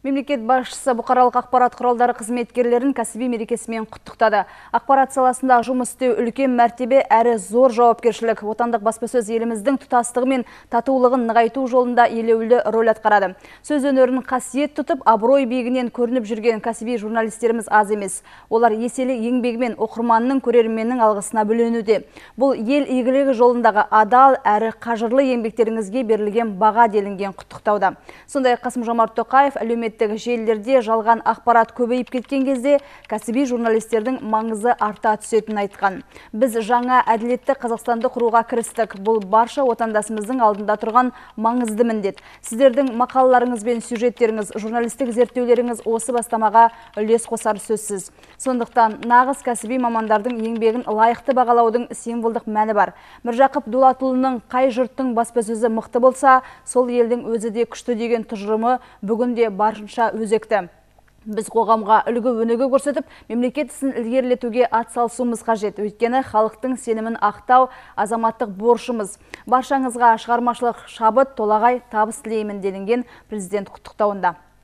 Мемлекет басшысы бұқаралық ақпарат құралдары қызметкерлерін кәсіби мерекесімен құттықтады. Ақпарат саласында жұмыс істеу үлкен мәртебе әрі зор жауапкершілік. Отандық баспасөз еліміздің тұтастығы мен татулығын нығайту жолында елеулі рөл атқарады. Сөз өнерін қасиет тұтып, абырой биігінен көрініп жүрген кәсіби журналистеріміз аз емес. Олар еселі еңбегімен оқырманның, көрерменнің алғысына бөленуде. Бұл ел игілігі жолындағы адал әрі қажырлы еңбектеріңізге берілген баға делінген құттықтауда. Сондай Қасым-Жомарт Тоқаев әлеуметтік желілерде жалған ақпарат көбейіп кеткен кезде кәсіби журналистердің маңызы арта түсетінін айтқан. Біз жаңа әділетті Қазақстанды құруға кірістік. Бұл барша отандасымыздың алдында тұрған маңызды міндет. Сіздердің мақалаларыңыз бен сюжеттеріңіз, журналистік зерттеулеріңіз осы бастамаға үлес қосар сөзсіз. Сондықтан нағыз кәсіби мамандардың еңбегін лайықты бағалаудың символдық мәні бар. Міржақып Дулатұлының қай жұрттың баспасөзі мықты болса, сол елдің өзі де күшті деген тұжырымы бүгінде барынша өзекті. Біз қоғамға үлгі-өнеге көрсетіп, мемлекет ісін ілгерілетуге атсалысуымыз қажет. Өйткені халықтың сенімін ақтау азаматтық борышымыз. Баршаңызға шығармашылық шабыт, толағай табыс тілеймін делінген президент құттықтауында.